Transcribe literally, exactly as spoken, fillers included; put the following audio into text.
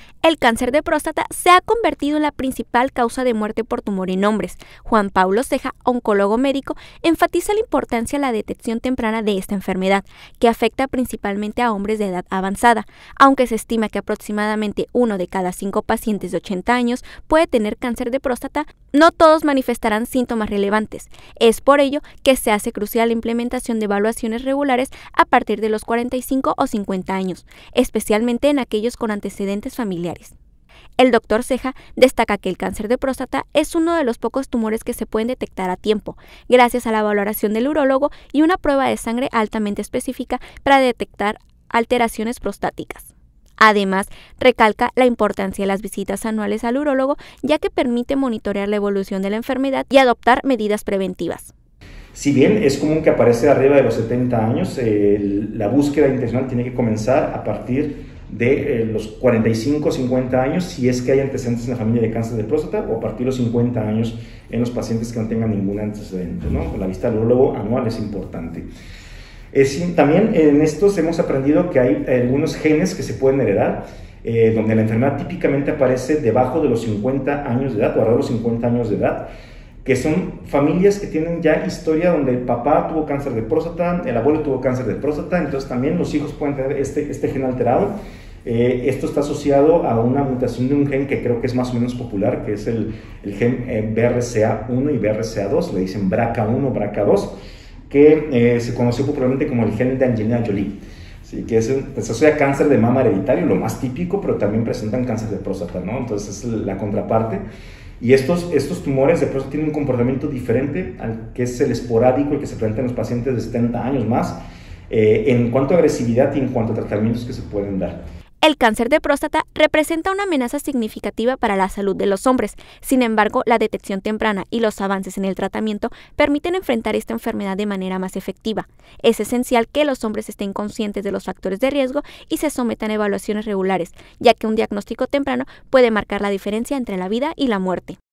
El cáncer de próstata se ha convertido en la principal causa de muerte por tumor en hombres. Juan Pablo Ceja, oncólogo médico, enfatiza la importancia de la detección temprana de esta enfermedad, que afecta principalmente a hombres de edad avanzada, aunque se estima que aproximadamente uno de cada cinco pacientes de ochenta años puede tener cáncer de próstata. No todos manifestarán síntomas relevantes. Es por ello que se hace crucial la implementación de evaluaciones regulares a partir de los cuarenta y cinco o cincuenta años, especialmente en aquellos con antecedentes familiares. El doctor Ceja destaca que el cáncer de próstata es uno de los pocos tumores que se pueden detectar a tiempo, gracias a la valoración del urólogo y una prueba de sangre altamente específica para detectar alteraciones prostáticas. Además, recalca la importancia de las visitas anuales al urólogo, ya que permite monitorear la evolución de la enfermedad y adoptar medidas preventivas. Si bien es común que aparece arriba de los setenta años, eh, la búsqueda intencional tiene que comenzar a partir de eh, los cuarenta y cinco o cincuenta años, si es que hay antecedentes en la familia de cáncer de próstata, o a partir de los cincuenta años en los pacientes que no tengan ningún antecedente, ¿no? La visita al urólogo anual es importante. Es, también en estos hemos aprendido que hay algunos genes que se pueden heredar, eh, donde la enfermedad típicamente aparece debajo de los cincuenta años de edad, o alrededor de los cincuenta años de edad, que son familias que tienen ya historia donde el papá tuvo cáncer de próstata, el abuelo tuvo cáncer de próstata, entonces también los hijos pueden tener este, este gen alterado. Eh, esto está asociado a una mutación de un gen que creo que es más o menos popular, que es el, el gen eh, B R C A uno y B R C A dos, le dicen B R C A uno, B R C A dos, que eh, se conoció popularmente como el gen de Angelina Jolie. Sí, que es un, pues, se asocia a cáncer de mama hereditario, lo más típico, pero también presentan cáncer de próstata, ¿no? Entonces es la contraparte. Y estos, estos tumores de próstata tienen un comportamiento diferente al que es el esporádico, el que se presenta en los pacientes de setenta años más, eh, en cuanto a agresividad y en cuanto a tratamientos que se pueden dar. El cáncer de próstata representa una amenaza significativa para la salud de los hombres. Sin embargo, la detección temprana y los avances en el tratamiento permiten enfrentar esta enfermedad de manera más efectiva. Es esencial que los hombres estén conscientes de los factores de riesgo y se sometan a evaluaciones regulares, ya que un diagnóstico temprano puede marcar la diferencia entre la vida y la muerte.